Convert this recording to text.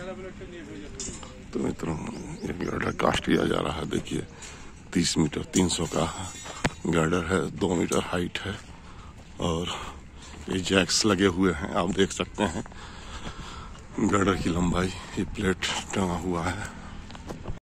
तो मित्रों ये गर्डर कास्ट किया जा रहा है। देखिए 30 मीटर 300 का गर्डर है, 2 मीटर हाइट है और ये जैक्स लगे हुए हैं। आप देख सकते हैं गर्डर की लंबाई। ये प्लेट टंगा हुआ है।